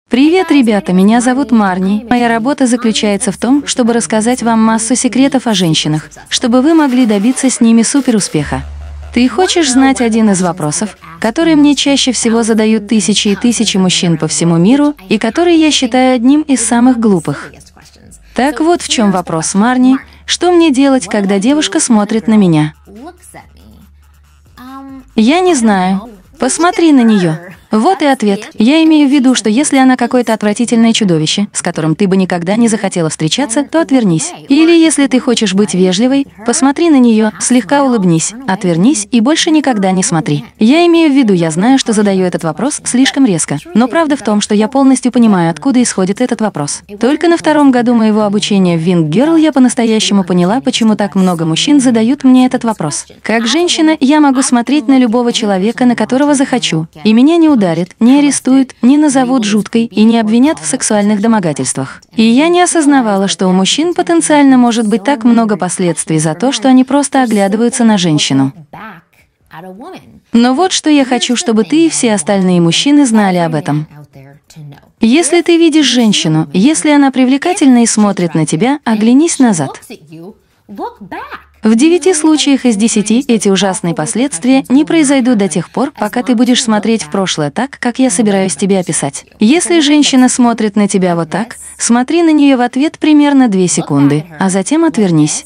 Привет, ребята, меня зовут Марни. Моя работа заключается в том, чтобы рассказать вам массу секретов о женщинах, чтобы вы могли добиться с ними суперуспеха. Ты хочешь знать один из вопросов, который мне чаще всего задают тысячи и тысячи мужчин по всему миру, и который я считаю одним из самых глупых? Так вот в чем вопрос, Марни. Что мне делать, когда девушка смотрит на меня? Я не знаю. Посмотри на нее. Вот и ответ. Я имею в виду, что если она какое-то отвратительное чудовище, с которым ты бы никогда не захотела встречаться, то отвернись. Или если ты хочешь быть вежливой, посмотри на нее, слегка улыбнись, отвернись и больше никогда не смотри. Я имею в виду, я знаю, что задаю этот вопрос слишком резко, но правда в том, что я полностью понимаю, откуда исходит этот вопрос. Только на 2-м году моего обучения в Wing Girl я по-настоящему поняла, почему так много мужчин задают мне этот вопрос. Как женщина, я могу смотреть на любого человека, на которого захочу, и меня не ударят, не арестуют, не назовут жуткой и не обвинят в сексуальных домогательствах. И я не осознавала, что у мужчин потенциально может быть так много последствий за то, что они просто оглядываются на женщину. Но вот что я хочу, чтобы ты и все остальные мужчины знали об этом. Если ты видишь женщину, если она привлекательна и смотрит на тебя, оглянись назад. В 9 случаях из 10 эти ужасные последствия не произойдут до тех пор, пока ты будешь смотреть в прошлое так, как я собираюсь тебе описать. Если женщина смотрит на тебя вот так, смотри на нее в ответ примерно 2 секунды, а затем отвернись.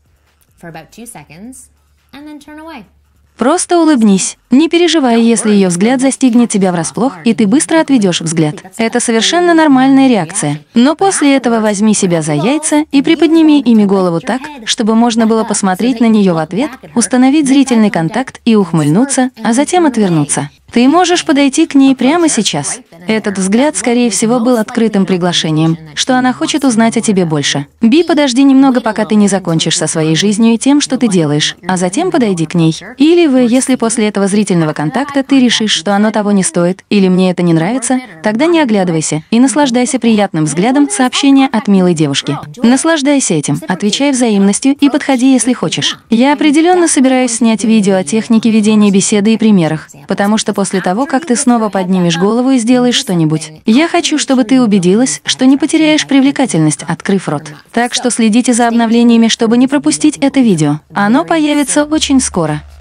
Просто улыбнись. Не переживай, если ее взгляд застигнет тебя врасплох, и ты быстро отведешь взгляд. Это совершенно нормальная реакция. Но после этого возьми себя за яйца и приподними ими голову так, чтобы можно было посмотреть на нее в ответ, установить зрительный контакт и ухмыльнуться, а затем отвернуться. Ты можешь подойти к ней прямо сейчас. Этот взгляд, скорее всего, был открытым приглашением, что она хочет узнать о тебе больше. Би, подожди немного, пока ты не закончишь со своей жизнью и тем, что ты делаешь, а затем подойди к ней. Или если после этого зрительного контакта ты решишь, что оно того не стоит, или мне это не нравится, тогда не оглядывайся и наслаждайся приятным взглядом сообщения от милой девушки. Наслаждайся этим, отвечай взаимностью и подходи, если хочешь. Я определенно собираюсь снять видео о технике ведения беседы и примерах, потому что после того, как ты снова поднимешь голову и сделаешь что-нибудь, я хочу, чтобы ты убедилась, что не потеряешь привлекательность, открыв рот. Так что следите за обновлениями, чтобы не пропустить это видео. Оно появится очень скоро.